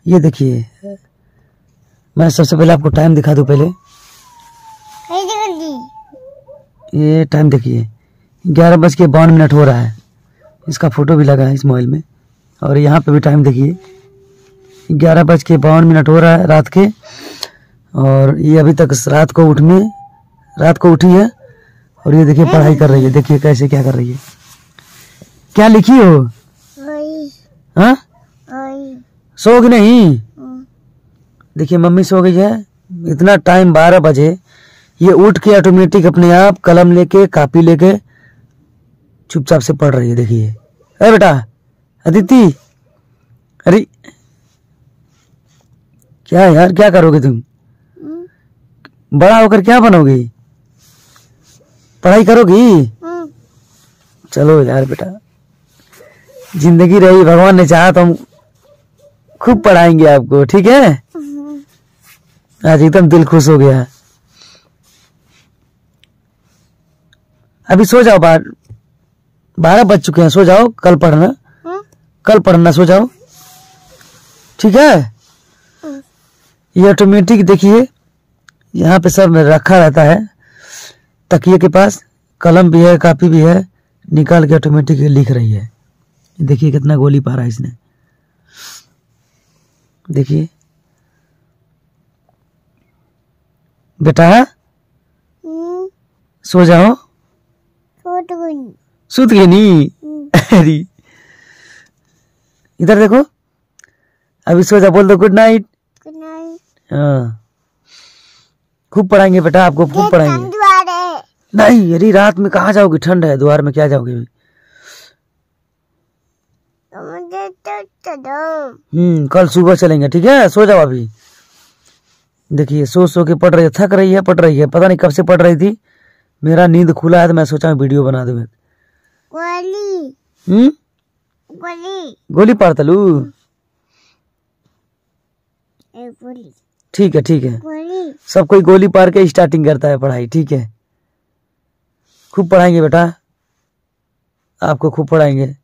ये देखिए, मैं सबसे पहले आपको टाइम दिखा दूं। पहले ये टाइम देखिए, 11:52 हो रहा है। इसका फोटो भी लगा है इस मोबाइल में। और यहाँ पे भी टाइम देखिए, 11:52 हो रहा है रात के। और ये अभी तक रात को उठी है। और ये देखिए पढ़ाई कर रही है। देखिए कैसे क्या कर रही है। क्या लिखी हो? हाँ, सोओगी नहीं? देखिए मम्मी सो गई है। इतना टाइम 12 बजे, ये उठ के ऑटोमेटिक अपने आप कलम लेके कॉपी लेके चुपचाप से पढ़ रही है। देखिए, अरे बेटा अदिति, अरे क्या यार, क्या करोगे तुम? बड़ा होकर क्या बनोगी? पढ़ाई करोगी? चलो यार बेटा, जिंदगी रही, भगवान ने चाहा तो हम खूब पढ़ाएंगे आपको, ठीक है? आज एकदम दिल खुश हो गया। अभी सो जाओ, 12 बज चुके हैं, सो जाओ। कल पढ़ना, सो जाओ, ठीक है? ये ऑटोमेटिक देखिए यहाँ पे सब रखा रहता है। तकिए के पास कलम भी है, कॉपी भी है, निकाल के ऑटोमेटिक लिख रही है। देखिए कितना गोली पारा है इसने। देखिए बेटा, सो जाओ। सूत गई नी? अरे इधर देखो, अभी सो जा, बोल दो गुड नाइट। हाँ, खूब पढ़ाएंगे बेटा, आपको खूब पढ़ाएंगे। नहीं, अरे रात में कहाँ जाओगी? ठंड है, द्वार में क्या जाओगे? कल सुबह चलेंगे, ठीक है? सो जाओ अभी। देखिए सो के पढ़ रही है, थक रही है, पढ़ रही है। पता नहीं कब से पढ़ रही थी। मेरा नींद खुला है तो मैं सोचा वीडियो बना दूं। गोली पारतलू? ठीक है, ठीक है। सब कोई गोली पार के स्टार्टिंग करता है पढ़ाई, ठीक है? खूब पढ़ाएंगे बेटा, आपको खूब पढ़ाएंगे।